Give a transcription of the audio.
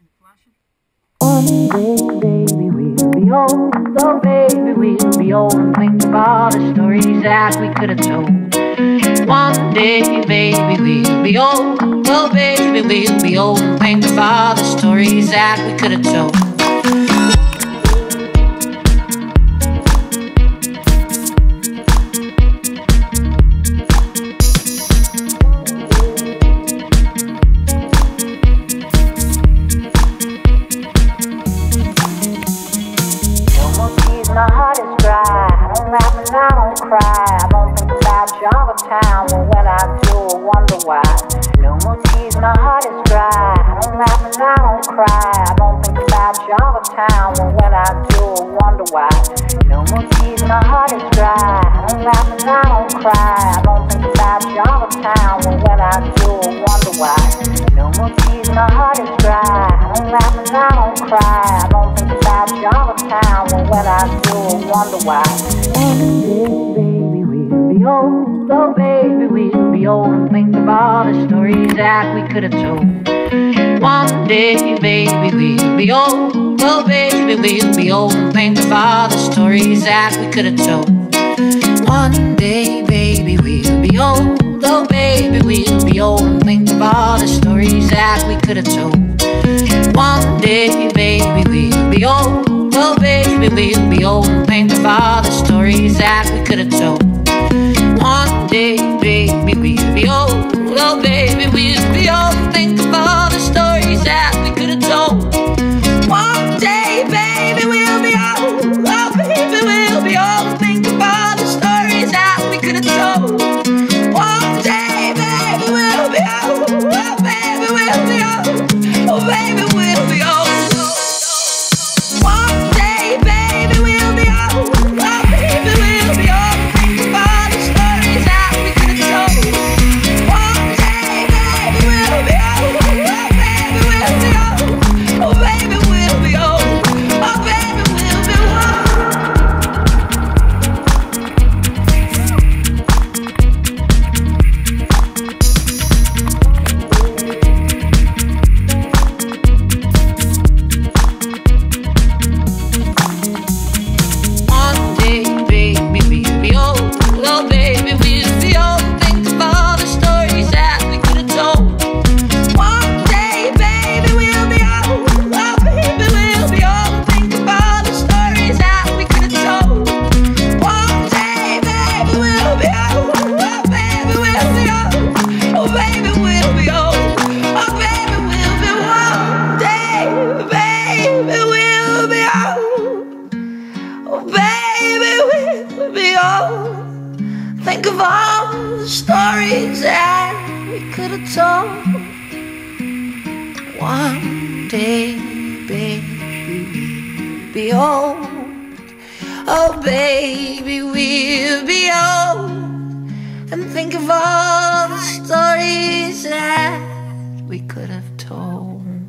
One day, baby, we'll be old. Oh, baby, we'll be old and think of all the stories that we could have told. One day, baby, we'll be old. Oh, baby, we'll be old and think of all the stories that we could have told. My heart is dry, I don't laugh and I don't cry. I don't think about Jungle Town, but when I do I wonder why. No more tears, my heart is dry, I don't laugh and I don't cry. I don't think about Jungle Town, but when I do I wonder why. No more tears, my heart is dry, I don't laugh and I don't cry. I don't think about Jungle Town, but when I do I wonder why. No more tears, my heart is dry, I don't laugh and I don't cry. I don't think about Jungle Town, but when I do I wonder why. One day, baby, we'll be old. Oh, baby, we'll be old and think of all the stories that we could have told. One day, baby, we'll be old. Oh, baby, we'll be old and think of all the stories that we could have told. One day, baby, we'll be old. Oh, baby, we'll be old and think of all the stories that we could have told. One day, baby, we'll be old. Oh, baby, we'll be old and think of all the stories that we could have told. One day, baby, we'll be old. Oh, baby, we'll be old and think of all the stories that we could have told. One day, baby, we'll be old. Oh, baby, we'll be old and think of all the stories that we could have told. One day, baby, we'll be old. Oh, baby, we'll be old. Oh, baby, we'll be old. Think of all the stories that we could have told. One day, baby, we'll be old. Oh, baby, we'll be old. And think of all the stories that we could have told.